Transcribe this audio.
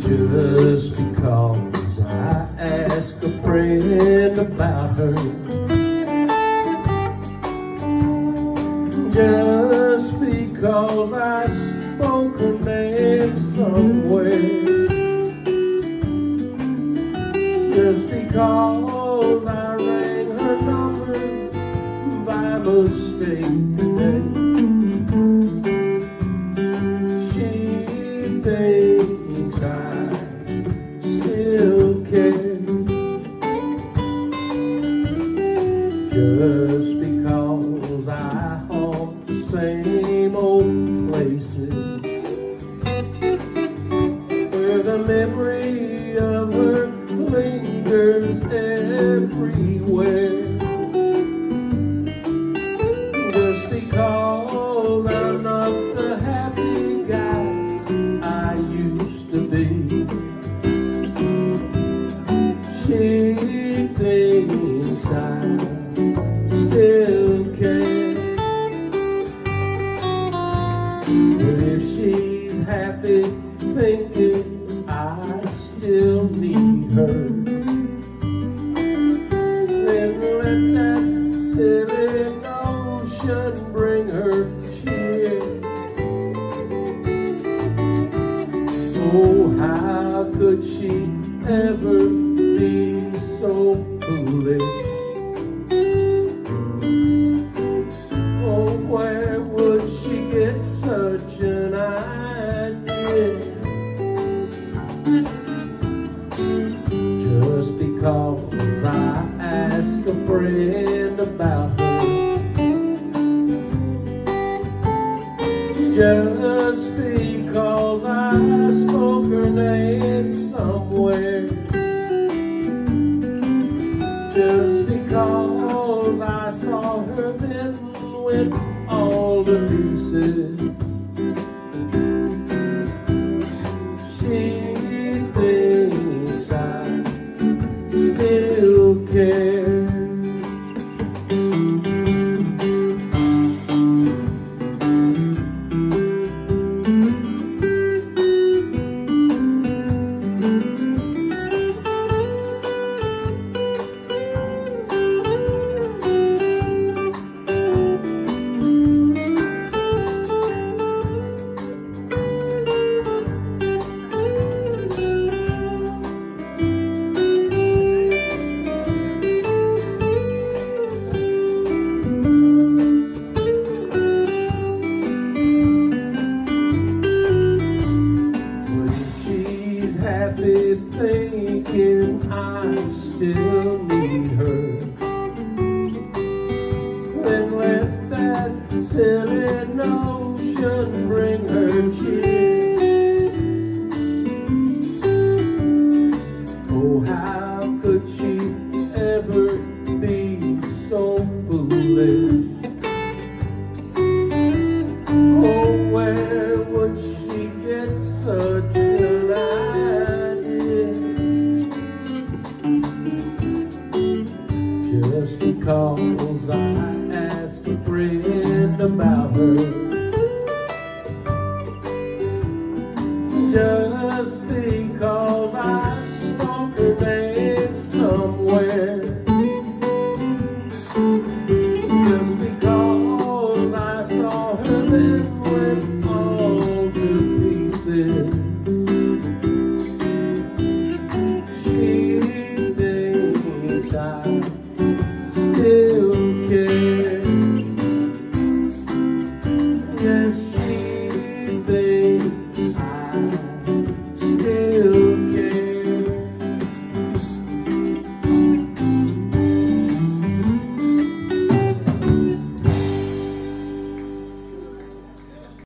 Just because I asked a friend about her, just because I spoke her name somewhere, just because I rang her number by mistake today, she thinks I still care. Just because I haunt the same old places where the memory of her lingers everywhere. Just because I'm not the happy guy I used to be, she thinks I still care. But if she's happy thinking I still need her, then let that silly notion bring her cheer. Oh, how could she ever be so foolish? Oh, where would she get such an idea? Just because I asked a friend about her, just because I spoke her name somewhere, just because I saw her then went all to pieces, she thinks I still care. Happy thinking I still need her, then let that silly notion bring her cheer. Oh, how could she ever be so foolish? Oh, where would she get such an idea? Just because I asked a friend about her, just because I spoke her name somewhere, just because I saw her then went all to pieces, she thinks I